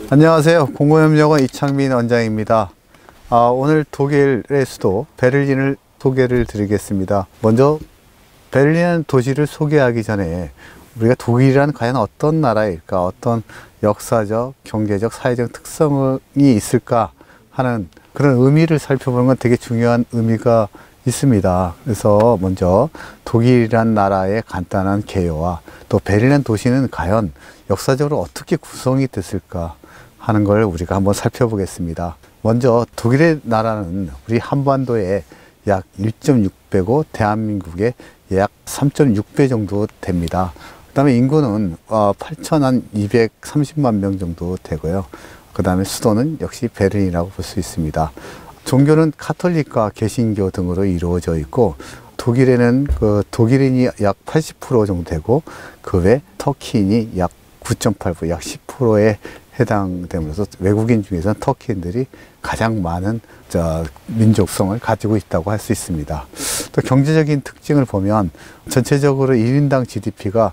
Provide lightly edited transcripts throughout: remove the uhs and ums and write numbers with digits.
안녕하세요. 공공협력원 이창민 원장입니다. 오늘 독일의 수도 베를린을 소개를 드리겠습니다. 먼저 베를린 도시를 소개하기 전에 우리가 독일이란 과연 어떤 나라일까, 어떤 역사적, 경제적, 사회적 특성이 있을까 하는 그런 의미를 살펴보는 건 되게 중요한 의미가 있습니다. 그래서 먼저 독일이란 나라의 간단한 개요와 또 베를린 도시는 과연 역사적으로 어떻게 구성이 됐을까 하는 걸 우리가 한번 살펴보겠습니다. 먼저 독일의 나라는 우리 한반도에 약 1.6배고 대한민국의 약 3.6배 정도 됩니다. 그 다음에 인구는 8,230만 명 정도 되고요. 그 다음에 수도는 역시 베를린이라고 볼 수 있습니다. 종교는 카톨릭과 개신교 등으로 이루어져 있고, 독일에는 독일인이 약 80% 정도 되고, 그 외 터키인이 약 9.8%, 약 10%에 해당됨으로써 외국인 중에서는 터키인들이 가장 많은 민족성을 가지고 있다고 할 수 있습니다. 또 경제적인 특징을 보면 전체적으로 1인당 GDP가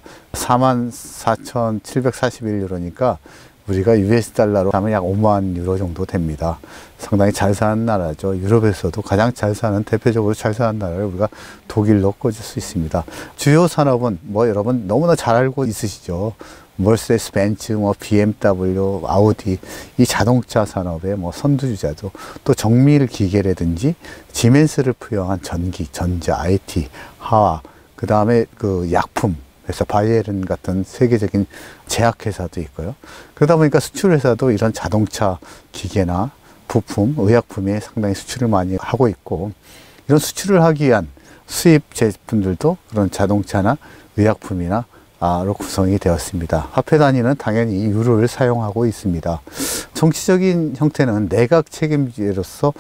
44,741유로니까 우리가 US 달러로 하면 약 5만 유로 정도 됩니다. 상당히 잘 사는 나라죠. 유럽에서도 가장 잘 사는, 대표적으로 잘 사는 나라를 우리가 독일로 꼽을 수 있습니다. 주요 산업은 여러분 너무나 잘 알고 있으시죠. 머세데스 벤츠, BMW, 아우디, 이 자동차 산업의 선두주자죠. 또 정밀 기계라든지 지멘스를 포용한 전기, 전자, IT, 화학, 그 다음에 약품, 그래서 바이에른 같은 세계적인 제약회사도 있고요. 그러다 보니까 수출회사도 이런 자동차 기계나 부품, 의약품에 상당히 수출을 많이 하고 있고, 이런 수출을 하기 위한 수입 제품들도 그런 자동차나 의약품이나 로 구성이 되었습니다. 화폐 단위는 당연히 유로를 사용하고 있습니다. 정치적인 형태는 내각 책임제로서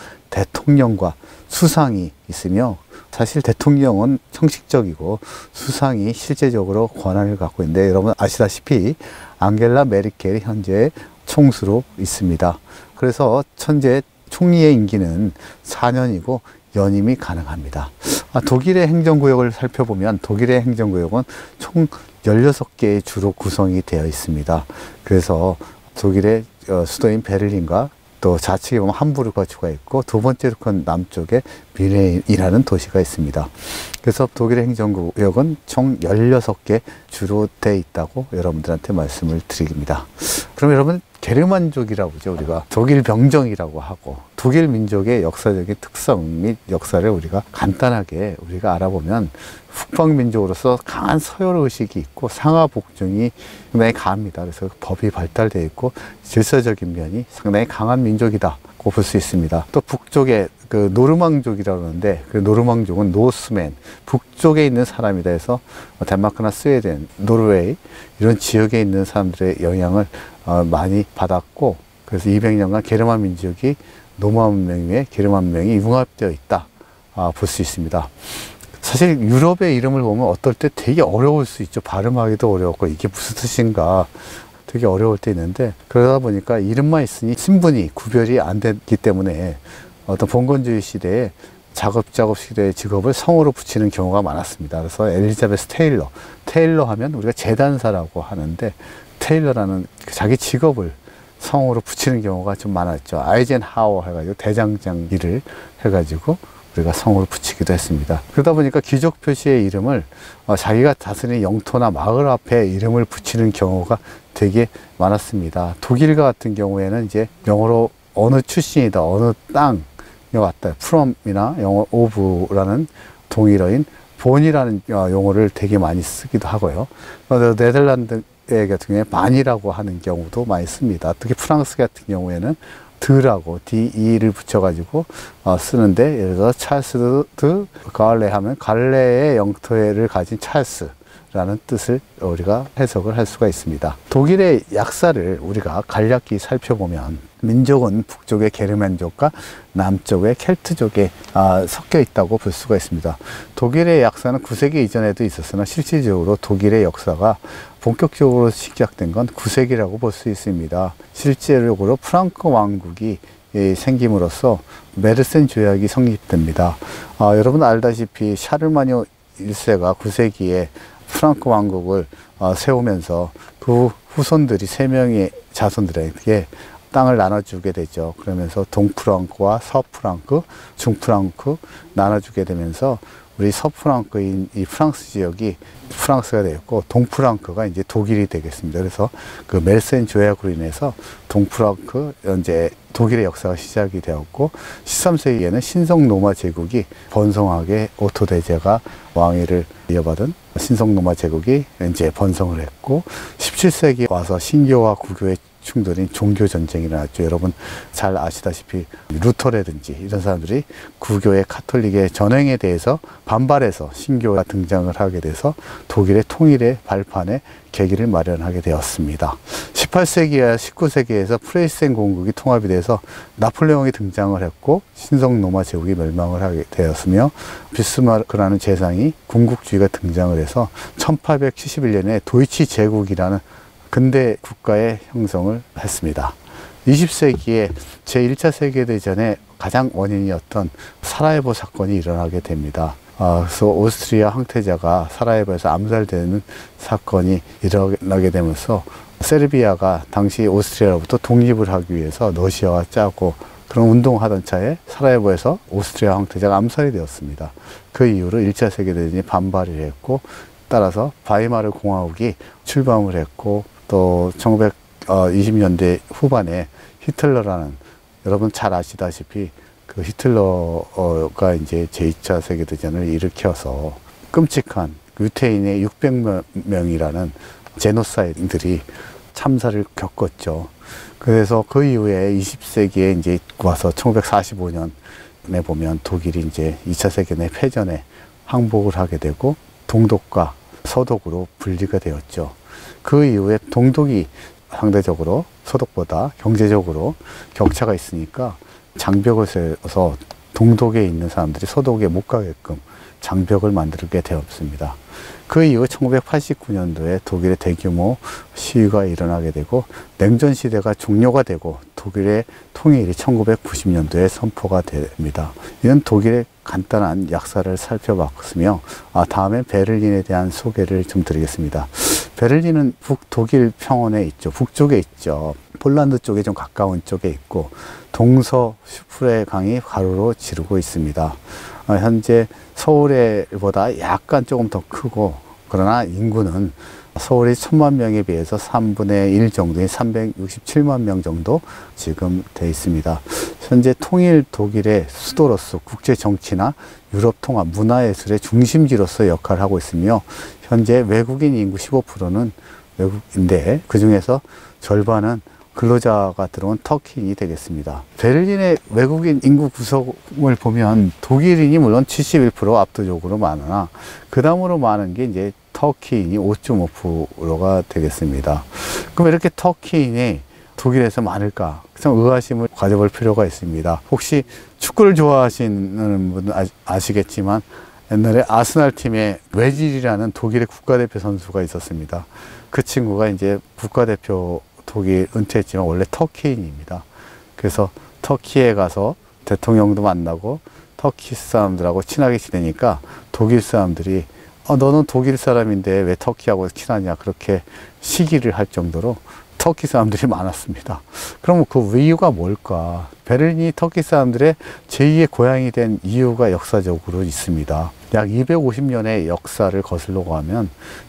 대통령과 수상이 있으며, 사실 대통령은 형식적이고 수상이 실제적으로 권한을 갖고 있는데, 여러분 아시다시피 앙겔라 메르켈이 현재 총수로 있습니다. 그래서 현재 총리의 임기는 4년이고 연임이 가능합니다. 독일의 행정구역을 살펴보면 독일의 행정구역은 총 16개의 주로 구성이 되어 있습니다. 그래서 독일의 수도인 베를린과 또 좌측에 보면 함부르크가 있고, 두 번째로 큰 남쪽에 뮌헨이라는 도시가 있습니다. 그래서 독일의 행정구역은 총 16개 주로 되어 있다고 여러분들한테 말씀을 드립니다. 그럼 여러분, 게르만족이라고 하죠. 우리가 독일 병정이라고 하고, 독일 민족의 역사적인 특성 및 역사를 우리가 간단하게 알아보면, 북방민족으로서 강한 서열의식이 있고 상하복종이 상당히 강합니다. 그래서 법이 발달되어 있고 질서적인 면이 상당히 강한 민족이다고 볼 수 있습니다. 또 북쪽에 노르망족이라고 하는데, 그 노르망족은 노스맨, 북쪽에 있는 사람이다 해서 덴마크나 스웨덴, 노르웨이 이런 지역에 있는 사람들의 영향을 많이 받았고, 그래서 200년간 게르만 민족이 노마 문명에 게르만 문명이 융합되어 있다 볼 수 있습니다. 사실 유럽의 이름을 보면 어떨 때 되게 어려울 수 있죠. 발음하기도 어렵고 이게 무슨 뜻인가 되게 어려울 때 있는데, 그러다 보니까 이름만 있으니 신분이 구별이 안 됐기 때문에 어떤 봉건주의 시대에 작업 시대의 직업을 성으로 붙이는 경우가 많았습니다. 그래서 엘리자베스 테일러 하면 우리가 재단사라고 하는데, 테일러라는 자기 직업을 성으로 붙이는 경우가 좀 많았죠. 아이젠하워 해가지고 대장장 일을 해가지고 우리가 성으로 붙이기도 했습니다. 그러다 보니까 귀족 표시의 이름을 자기가 다스리는 영토나 마을 앞에 이름을 붙이는 경우가 되게 많았습니다. 독일과 같은 경우에는 이제 영어로 어느 출신이다, 어느 땅에 왔다, from이나 영어 of라는 동일어인 본이라는 용어를 되게 많이 쓰기도 하고요. 네덜란드 같은 경우에 만이라고 하는 경우도 많이 씁니다. 특히 프랑스 같은 경우에는 드라고 DE를 붙여가지고 쓰는데, 예를 들어 찰스 드 가을레 하면 갈레의 영토를 가진 찰스라는 뜻을 우리가 해석을 할 수가 있습니다. 독일의 약사를 우리가 간략히 살펴보면, 민족은 북쪽의 게르만족과 남쪽의 켈트족에 섞여 있다고 볼 수가 있습니다. 독일의 약사는 9세기 이전에도 있었으나 실질적으로 독일의 역사가 본격적으로 시작된 건 9세기라고 볼 수 있습니다. 실제적으로 프랑크 왕국이 생김으로써 메르센 조약이 성립됩니다. 여러분 알다시피 샤르마뇨 1세가 9세기에 프랑크 왕국을 세우면서 그 후손들이 3명의 자손들에게 땅을 나눠주게 되죠. 그러면서 동프랑크와 서프랑크, 중프랑크 나눠주게 되면서 우리 서프랑크인 이 프랑스 지역이 프랑스가 되었고, 동프랑크가 이제 독일이 되겠습니다. 그래서 그 멜센 조약으로 인해서 동프랑크, 현재 독일의 역사가 시작이 되었고, 13세기에는 신성 로마 제국이 번성하게 오토 대제가 왕위를 이어받은 신성 로마 제국이 이제 번성을 했고, 17세기 와서 신교와 구교의 충돌인 종교 전쟁이 일어났죠. 여러분 잘 아시다시피 루터라든지 이런 사람들이 구교의 카톨릭의 전횡에 대해서 반발해서 신교가 등장을 하게 돼서 독일의 통일의 발판에 계기를 마련하게 되었습니다. 18세기와 19세기에서 프레이센 공국이 통합이 돼서 나폴레옹이 등장을 했고, 신성 로마 제국이 멸망을 하게 되었으며, 비스마르크라는 재상이 군국주의가 등장을 해서 1871년에 도이치 제국이라는 근대 국가의 형성을 했습니다. 20세기에 제1차 세계대전의 가장 원인이었던 사라예보 사건이 일어나게 됩니다. 그래서 오스트리아 황태자가 사라예보에서 암살되는 사건이 일어나게 되면서 세르비아가 당시 오스트리아로부터 독립을 하기 위해서 러시아와 짜고 그런 운동하던 차에 사라예보에서 오스트리아 황태자가 암살이 되었습니다. 그 이후로 1차 세계대전이 반발을 했고, 따라서 바이마르 공화국이 출범을 했고, 또 1920년대 후반에 히틀러라는, 여러분 잘 아시다시피 그 히틀러가 이제 제2차 세계대전을 일으켜서 끔찍한 유태인의 600명이라는 제노사이드들이 참사를 겪었죠. 그래서 그 이후에 20세기에 이제 와서 1945년에 보면 독일이 이제 2차 세계대 패전에 항복을 하게 되고, 동독과 서독으로 분리가 되었죠. 그 이후에 동독이 상대적으로 서독보다 경제적으로 격차가 있으니까 장벽을 세워서 동독에 있는 사람들이 서독에 못 가게끔 장벽을 만들게 되었습니다. 그 이후 1989년도에 독일의 대규모 시위가 일어나게 되고, 냉전 시대가 종료가 되고 독일의 통일이 1990년도에 선포가 됩니다. 이런 독일의 간단한 역사를 살펴봤으며, 다음엔 베를린에 대한 소개를 좀 드리겠습니다. 베를린은 북독일 평원에 있죠. 북쪽에 있죠. 폴란드 쪽에 좀 가까운 쪽에 있고, 동서 슈프레 강이 가로로 지르고 있습니다. 현재 서울보다 약간 조금 더 크고, 그러나 인구는 서울이 1000만 명에 비해서 3분의 1 정도인 367만 명 정도 지금 돼 있습니다. 현재 통일 독일의 수도로서 국제 정치나 유럽 통합, 문화예술의 중심지로서 역할을 하고 있으며, 현재 외국인 인구 15%는 외국인데 그 중에서 절반은 근로자가 들어온 터키인이 되겠습니다. 베를린의 외국인 인구 구성을 보면 독일인이 물론 71% 압도적으로 많으나, 그 다음으로 많은 게 이제 터키인이 5.5%가 되겠습니다. 그럼 이렇게 터키인이 독일에서 많을까? 좀 의아심을 가져볼 필요가 있습니다. 혹시 축구를 좋아하시는 분은 아시겠지만, 옛날에 아스날 팀에 외질이라는 독일의 국가대표 선수가 있었습니다. 그 친구가 이제 국가대표 독일 은퇴했지만 원래 터키인입니다. 그래서 터키에 가서 대통령도 만나고 터키 사람들하고 친하게 지내니까 독일 사람들이 너는 독일 사람인데 왜 터키하고 친하냐, 그렇게 시기를 할 정도로 터키 사람들이 많았습니다. 그럼 그 이유가 뭘까? 베를린이 터키 사람들의 제2의 고향이 된 이유가 역사적으로 있습니다. 약 250년의 역사를 거슬러 가면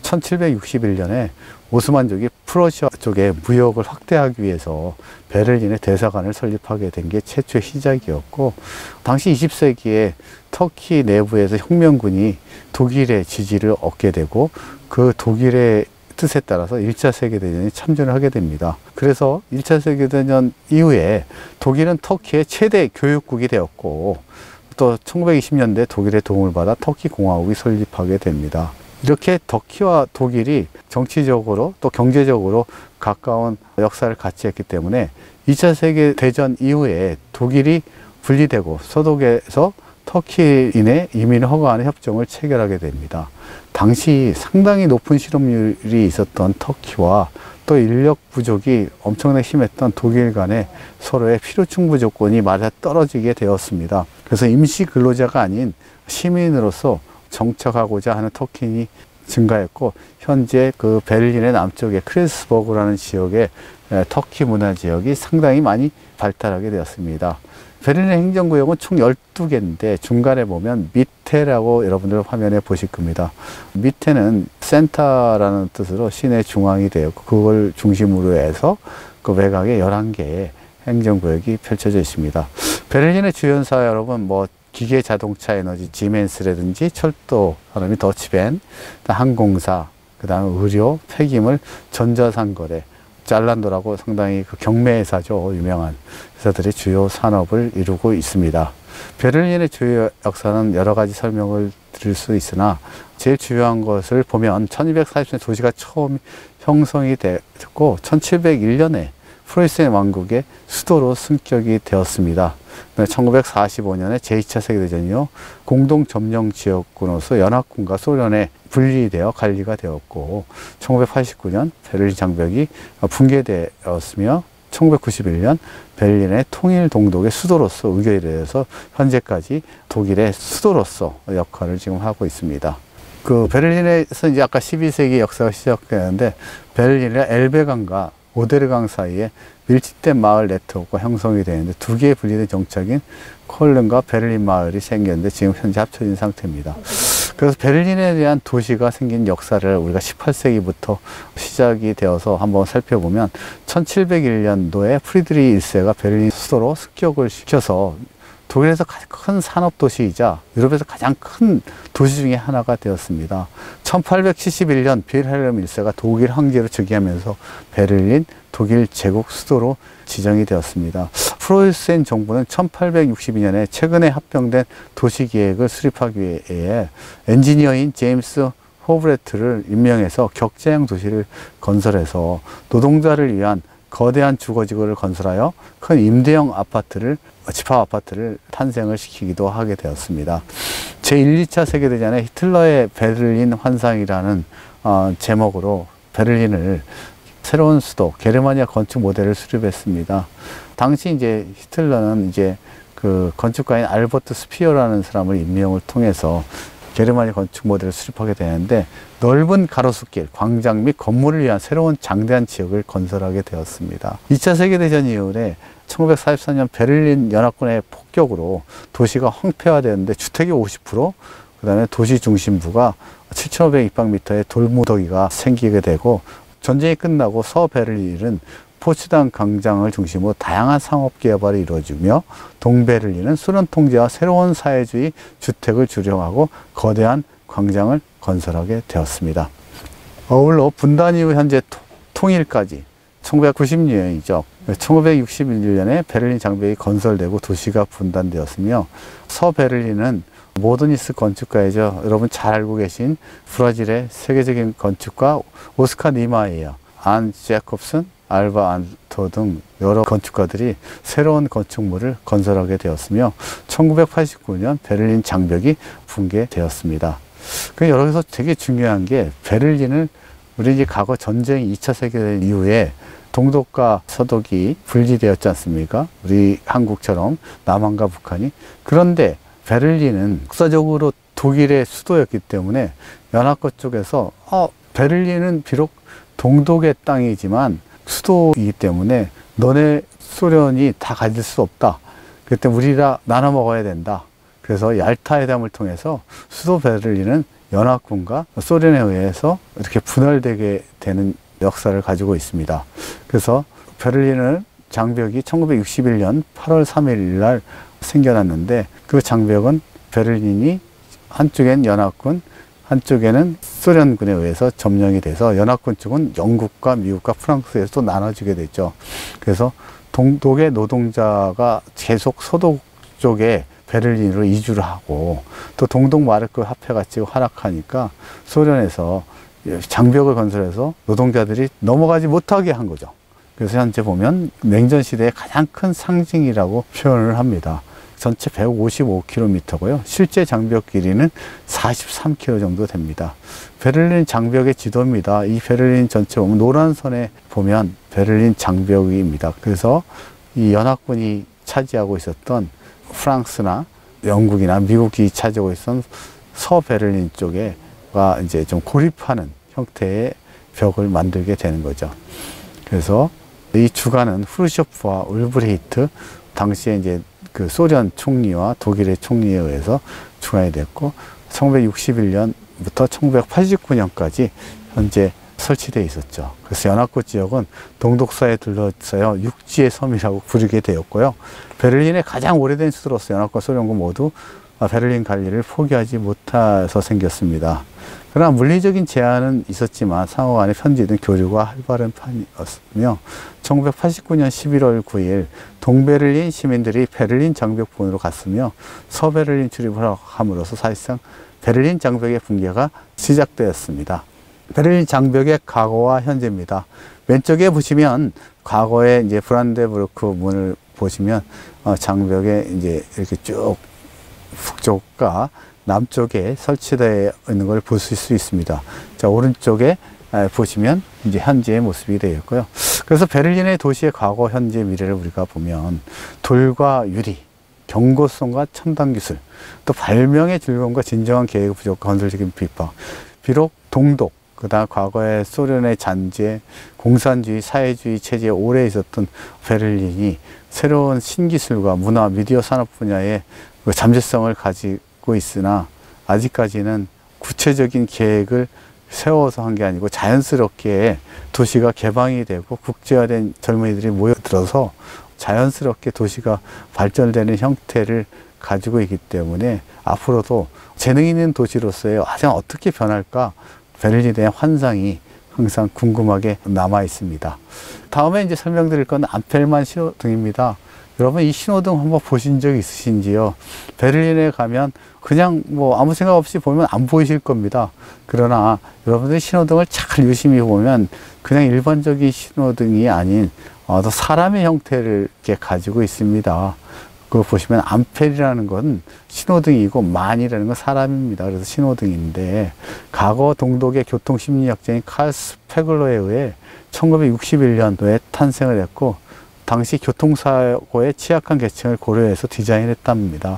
1761년에 오스만족이 프러시아 쪽에 무역을 확대하기 위해서 베를린에 대사관을 설립하게 된 게 최초의 시작이었고, 당시 20세기에 터키 내부에서 혁명군이 독일의 지지를 얻게 되고, 그 독일의 뜻에 따라서 1차 세계대전에 참전을 하게 됩니다. 그래서 1차 세계대전 이후에 독일은 터키의 최대 교육국이 되었고, 또 1920년대 독일의 도움을 받아 터키 공화국이 설립하게 됩니다. 이렇게 터키와 독일이 정치적으로 또 경제적으로 가까운 역사를 같이 했기 때문에 2차 세계대전 이후에 독일이 분리되고 서독에서 터키인의 이민을 허가하는 협정을 체결하게 됩니다. 당시 상당히 높은 실업률이 있었던 터키와 또 인력 부족이 엄청나게 심했던 독일 간의 서로의 필요충분 조건이 맞아떨어지게 되었습니다. 그래서 임시 근로자가 아닌 시민으로서 정착하고자 하는 터키인이 증가했고, 현재 그 베를린의 남쪽에 크레스버그라는 지역에 터키 문화 지역이 상당히 많이 발달하게 되었습니다. 베를린 행정구역은 총 12개인데 중간에 보면 미테라고 여러분들 화면에 보실 겁니다. 미테는 센터라는 뜻으로 시내 중앙이 되었고, 그걸 중심으로 해서 그 외곽에 11개의 행정구역이 펼쳐져 있습니다. 베를린의 주요사 여러분, 뭐 기계 자동차 에너지 지멘스라든지 철도 산업이 더치벤, 항공사, 그 다음에 의료, 폐기물, 전자상거래, 잘란도라고 상당히 그 경매회사죠. 유명한 회사들이 주요 산업을 이루고 있습니다. 베를린의 주요 역사는 여러 가지 설명을 드릴 수 있으나 제일 중요한 것을 보면 1240년 도시가 처음 형성이 됐고 1701년에 프로이센 왕국의 수도로 승격이 되었습니다. 1945년에 제2차 세계대전 이후 공동점령지역으로서 연합군과 소련에 분리되어 관리가 되었고 1989년 베를린 장벽이 붕괴되었으며 1991년 베를린의 통일 동독의 수도로서 의결이 되어서 현재까지 독일의 수도로서 역할을 지금 하고 있습니다. 그 베를린에서 이제 아까 12세기 역사가 시작되는데 베를린의 엘베강과 오데르강 사이에 밀집된 마을 네트워크가 형성이 되는데 두 개의 분리된 정착인 콜른과 베를린 마을이 생겼는데 지금 현재 합쳐진 상태입니다. 그래서 베를린에 대한 도시가 생긴 역사를 우리가 18세기부터 시작이 되어서 한번 살펴보면 1701년도에 프리드리히 1세가 베를린 수도로 습격을 시켜서 독일에서 가장 큰 산업도시이자 유럽에서 가장 큰 도시 중에 하나가 되었습니다. 1871년 빌헬름 1세가 독일 황제로 즉위하면서 베를린 독일 제국 수도로 지정이 되었습니다. 프로이센 정부는 1862년에 최근에 합병된 도시계획을 수립하기 위해 엔지니어인 제임스 호브레트를 임명해서 격자형 도시를 건설해서 노동자를 위한 거대한 주거지구를 건설하여 큰 임대형 아파트를 집합 아파트를 탄생을 시키기도 하게 되었습니다. 제1, 2차 세계대전에 히틀러의 베를린 환상이라는 제목으로 베를린을 새로운 수도 게르마니아 건축 모델을 수립했습니다. 당시 이제 히틀러는 이제 그 건축가인 알버트 스피어라는 사람을 임명을 통해서 게르마니아 건축 모델을 수립하게 되는데 넓은 가로수길, 광장 및 건물을 위한 새로운 장대한 지역을 건설하게 되었습니다. 2차 세계대전 이후에 1944년 베를린 연합군의 폭격으로 도시가 황폐화되었는데 주택이 50%, 그 다음에 도시 중심부가 7,500입방미터의 돌무더기가 생기게 되고 전쟁이 끝나고 서베를린은 포츠담 광장을 중심으로 다양한 상업 개발이 이루어지며 동베를린은 소련 통제와 새로운 사회주의 주택을 주력하고 거대한 광장을 건설하게 되었습니다. 어울러 분단 이후 현재 통일까지 1990년이죠. 1961년에 베를린 장벽이 건설되고 도시가 분단되었으며 서베를린은 모더니스트 건축가이죠. 여러분 잘 알고 계신 브라질의 세계적인 건축가 오스카 니마이어, 안 제콥슨, 알바 안토 등 여러 건축가들이 새로운 건축물을 건설하게 되었으며 1989년 베를린 장벽이 붕괴되었습니다. 여기서 되게 중요한 게 베를린을 우리 이제 과거 전쟁 2차 세계대전 이후에 동독과 서독이 분리되었지 않습니까? 우리 한국처럼 남한과 북한이. 그런데 베를린은 역사적으로 독일의 수도였기 때문에 연합국 쪽에서 베를린은 비록 동독의 땅이지만 수도이기 때문에 너네 소련이 다 가질 수 없다. 그때 우리가 나눠 먹어야 된다. 그래서 얄타 회담을 통해서 수도 베를린은 연합군과 소련에 의해서 이렇게 분할되게 되는 역사를 가지고 있습니다. 그래서 베를린을 장벽이 1961년 8월 3일 날 생겨났는데 그 장벽은 베를린이 한쪽엔 연합군, 한쪽에는 소련군에 의해서 점령이 돼서 연합군 쪽은 영국과 미국과 프랑스에서 또 나눠지게 됐죠. 그래서 동독의 노동자가 계속 서독 쪽에 베를린으로 이주를 하고 또 동독 마르크 화폐 가치가 하락하니까 소련에서 장벽을 건설해서 노동자들이 넘어가지 못하게 한 거죠. 그래서 현재 보면 냉전 시대의 가장 큰 상징이라고 표현을 합니다. 전체 155km고요. 실제 장벽 길이는 43km 정도 됩니다. 베를린 장벽의 지도입니다. 이 베를린 전체 보면 노란 선에 보면 베를린 장벽입니다. 그래서 이 연합군이 차지하고 있었던 프랑스나 영국이나 미국이 차지하고 있었던 서베를린 쪽에 서로가 이제 좀 고립하는 형태의 벽을 만들게 되는 거죠. 그래서 이 주관은 후르쇼프와 울브리히트, 당시에 이제 그 소련 총리와 독일의 총리에 의해서 주관이 됐고, 1961년부터 1989년까지 현재 설치되어 있었죠. 그래서 연합국 지역은 동독사에 둘러싸여 육지의 섬이라고 부르게 되었고요. 베를린의 가장 오래된 수도로서 연합과 소련국 모두 베를린 갈 일을 포기하지 못해서 생겼습니다. 그러나 물리적인 제한은 있었지만 상호 간의 편지든 교류가 활발한 편이었으며, 1989년 11월 9일 동베를린 시민들이 베를린 장벽부근으로 갔으며 서베를린 출입을 함으로써 사실상 베를린 장벽의 붕괴가 시작되었습니다. 베를린 장벽의 과거와 현재입니다. 왼쪽에 보시면 과거에 이제 브란덴부르크 문을 보시면 장벽에 이제 이렇게 쭉 북쪽과 남쪽에 설치되어 있는 걸 보실 수 있습니다. 자, 오른쪽에 보시면 이제 현재의 모습이 되어 있고요. 그래서 베를린의 도시의 과거, 현재, 미래를 우리가 보면 돌과 유리, 경고성과 첨단 기술, 또 발명의 즐거움과 진정한 계획 부족과 건설적인 비법, 비록 동독, 그다음 과거의 소련의 잔재, 공산주의, 사회주의 체제에 오래 있었던 베를린이 새로운 신기술과 문화, 미디어 산업 분야의 잠재성을 가지고 있으나 아직까지는 구체적인 계획을 세워서 한 게 아니고 자연스럽게 도시가 개방이 되고 국제화된 젊은이들이 모여들어서 자연스럽게 도시가 발전되는 형태를 가지고 있기 때문에 앞으로도 재능 있는 도시로서의 과연 어떻게 변할까, 베를린에 대한 환상이 항상 궁금하게 남아 있습니다. 다음에 이제 설명드릴 건 암펠만 신호등입니다. 여러분 이 신호등 한번 보신 적 있으신지요? 베를린에 가면 그냥 뭐 아무 생각 없이 보면 안 보이실 겁니다. 그러나 여러분들 신호등을 잘 유심히 보면 그냥 일반적인 신호등이 아닌 사람의 형태를 이렇게 가지고 있습니다. 그거 보시면 암펠이라는 건 신호등이고 만이라는 건 사람입니다. 그래서 신호등인데, 과거 동독의 교통심리학자인 칼 스페글러에 의해 1961년도에 탄생을 했고, 당시 교통사고의 취약한 계층을 고려해서 디자인했답니다.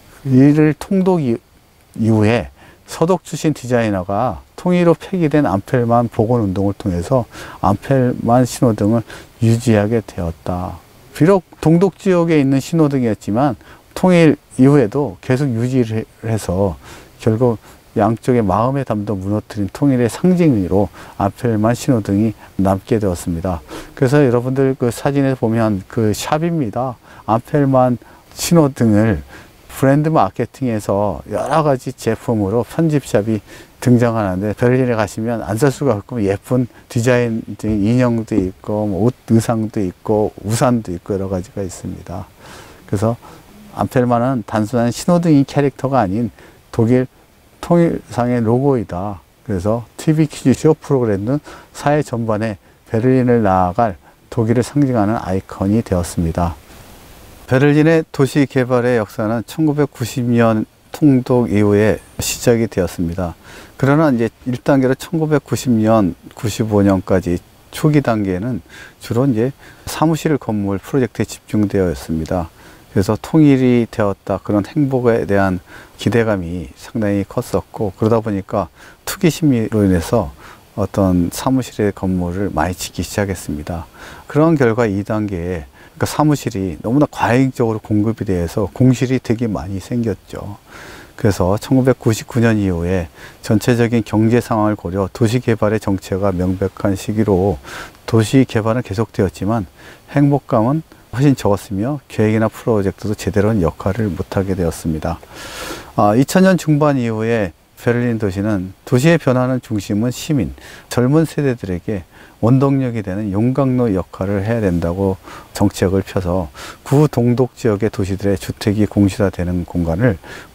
이를 통독 이후에 서독 출신 디자이너가 통일로 폐기된 암펠만 복원 운동을 통해서 암펠만 신호등을 유지하게 되었다. 비록 동독 지역에 있는 신호등이었지만 통일 이후에도 계속 유지를 해서 결국 양쪽의 마음의 담도 무너뜨린 통일의 상징으로 암펠만 신호등이 남게 되었습니다. 그래서 여러분들 그 사진에 보면 그 샵입니다. 암펠만 신호등을 브랜드 마케팅에서 여러 가지 제품으로 편집샵이 등장하는데, 베를린에 가시면 안 살 수가 없고 예쁜 디자인 인형도 있고 옷 의상도 있고 우산도 있고 여러 가지가 있습니다. 그래서 암펠만은 단순한 신호등인 캐릭터가 아닌 독일 통일상의 로고이다. 그래서 TV 퀴즈쇼 프로그램은 사회 전반에 베를린을 나아갈 독일을 상징하는 아이콘이 되었습니다. 베를린의 도시 개발의 역사는 1990년 통독 이후에 시작이 되었습니다. 그러나 이제 1단계로 1990년, 95년까지 초기 단계에는 주로 이제 사무실 건물 프로젝트에 집중되어 있습니다. 그래서 통일이 되었다, 그런 행복에 대한 기대감이 상당히 컸었고, 그러다 보니까 투기 심리로 인해서 어떤 사무실의 건물을 많이 짓기 시작했습니다. 그런 결과 2단계에 그러니까 사무실이 너무나 과잉적으로 공급이 돼서 공실이 되게 많이 생겼죠. 그래서 1999년 이후에 전체적인 경제 상황을 고려 도시개발의 정체가 명백한 시기로 도시개발은 계속되었지만 행복감은 훨씬 적었으며 계획이나 프로젝트도 제대로 역할을 못하게 되었습니다. 2000년 중반 이후에 베를린 도시는 도시의 변화는 중심은 시민, 젊은 세대들에게 원동력이 되는 용광로 역할을 해야 된다고 정책을 펴서 구동독 지역의 도시들의 주택이 공실화되는 공간을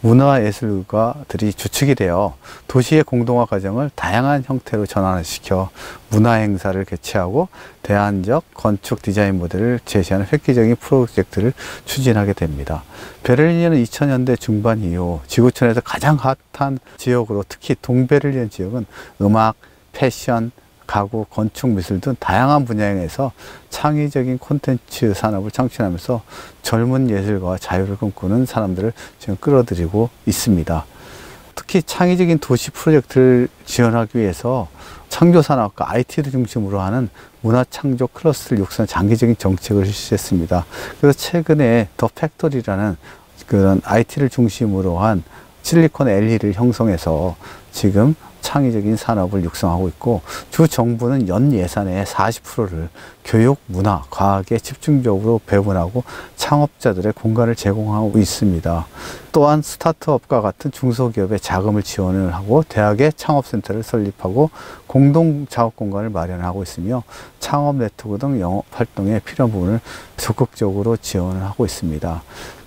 문화예술가들이 주축이 되어 도시의 공동화 과정을 다양한 형태로 전환시켜 문화행사를 개최하고 대안적 건축 디자인 모델을 제시하는 획기적인 프로젝트를 추진하게 됩니다. 베를린은 2000년대 중반 이후 지구촌에서 가장 핫한 지역으로, 특히 동베를린 지역은 음악, 패션, 가구, 건축, 미술 등 다양한 분야에서 창의적인 콘텐츠 산업을 창출하면서 젊은 예술가와 자유를 꿈꾸는 사람들을 지금 끌어들이고 있습니다. 특히 창의적인 도시 프로젝트를 지원하기 위해서 창조산업과 IT를 중심으로 하는 문화창조 클러스터를 육성한 장기적인 정책을 실시했습니다. 그래서 최근에 더 팩토리라는 그런 IT를 중심으로 한 실리콘밸리를 형성해서 지금 창의적인 산업을 육성하고 있고, 주 정부는 연 예산의 40%를 교육, 문화, 과학에 집중적으로 배분하고 창업자들의 공간을 제공하고 있습니다. 또한 스타트업과 같은 중소기업에 자금을 지원을 하고 대학의 창업센터를 설립하고 공동 작업 공간을 마련하고 있으며 창업 네트워크 등 영업 활동에 필요한 부분을 적극적으로 지원을 하고 있습니다.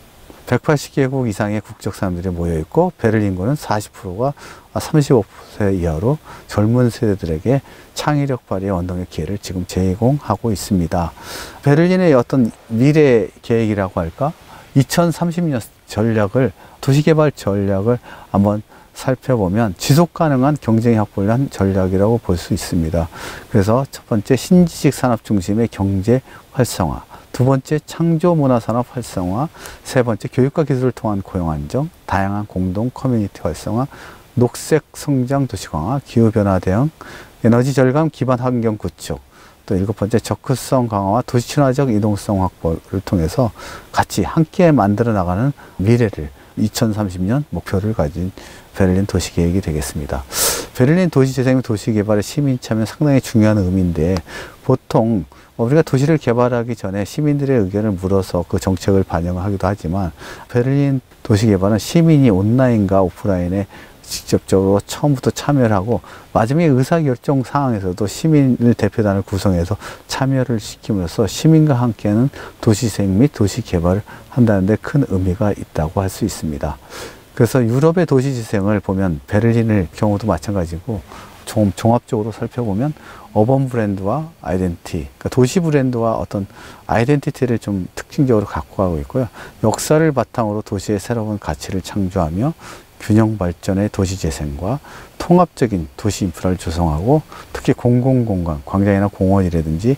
180개국 이상의 국적 사람들이 모여있고 베를린 인구는 40%가 35세 이하로 젊은 세대들에게 창의력 발휘의 원동력 기회를 지금 제공하고 있습니다. 베를린의 어떤 미래 계획이라고 할까? 2030년 전략을, 도시개발 전략을 한번 살펴보면 지속 가능한 경쟁 확보를 한 전략이라고 볼 수 있습니다. 그래서 첫 번째, 신지식 산업 중심의 경제 활성화, 두 번째, 창조 문화산업 활성화, 세 번째, 교육과 기술을 통한 고용 안정, 다양한 공동 커뮤니티 활성화, 녹색 성장 도시 강화, 기후변화 대응, 에너지 절감 기반 환경 구축, 또 일곱 번째, 적극성 강화와 도시 친화적 이동성 확보를 통해서 같이 함께 만들어 나가는 미래를 2030년 목표를 가진 베를린 도시계획이 되겠습니다. 베를린 도시재생 및 도시개발의 시민 참여는 상당히 중요한 의미인데, 보통 우리가 도시를 개발하기 전에 시민들의 의견을 물어서 그 정책을 반영하기도 하지만, 베를린 도시개발은 시민이 온라인과 오프라인에 직접적으로 처음부터 참여를 하고 마지막에 의사결정 상황에서도 시민을 대표단을 구성해서 참여를 시킴으로써 시민과 함께하는 도시재생 및 도시개발을 한다는 데 큰 의미가 있다고 할 수 있습니다. 그래서 유럽의 도시재생을 보면 베를린의 경우도 마찬가지고, 좀 종합적으로 살펴보면 어번 브랜드와 아이덴티티, 그러니까 도시 브랜드와 어떤 아이덴티티를 좀 특징적으로 갖고 가고 있고요. 역사를 바탕으로 도시의 새로운 가치를 창조하며 균형 발전의 도시 재생과 통합적인 도시 인프라를 조성하고, 특히 공공공간, 광장이나 공원이라든지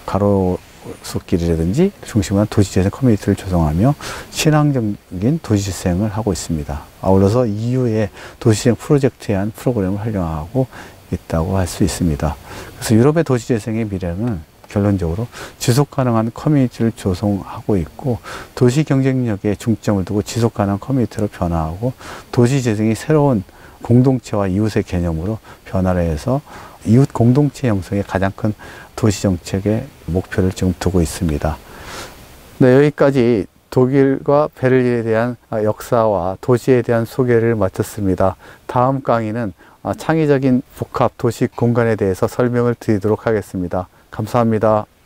가로수길이라든지 중심으로 한 도시 재생 커뮤니티를 조성하며 친환경적인 도시 재생을 하고 있습니다. 아울러서 EU의 도시재생 프로젝트에 한 프로그램을 활용하고 있다고 할 수 있습니다. 그래서 유럽의 도시재생의 미래는 결론적으로 지속가능한 커뮤니티를 조성하고 있고, 도시 경쟁력에 중점을 두고 지속가능한 커뮤니티로 변화하고, 도시재생이 새로운 공동체와 이웃의 개념으로 변화를 해서 이웃 공동체 형성에 가장 큰 도시정책의 목표를 지금 두고 있습니다. 네, 여기까지 독일과 베를린에 대한 역사와 도시에 대한 소개를 마쳤습니다. 다음 강의는 창의적인 복합 도시 공간에 대해서 설명을 드리도록 하겠습니다. 감사합니다.